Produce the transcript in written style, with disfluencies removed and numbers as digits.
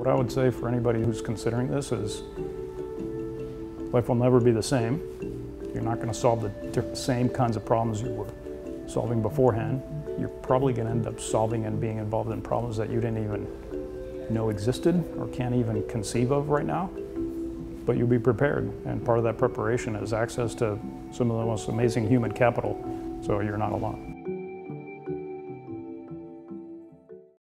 What I would say for anybody who's considering this is life will never be the same. You're not going to solve the same kinds of problems you were solving beforehand. You're probably going to end up solving and being involved in problems that you didn't even know existed or can't even conceive of right now. But you'll be prepared, and part of that preparation is access to some of the most amazing human capital, so you're not alone.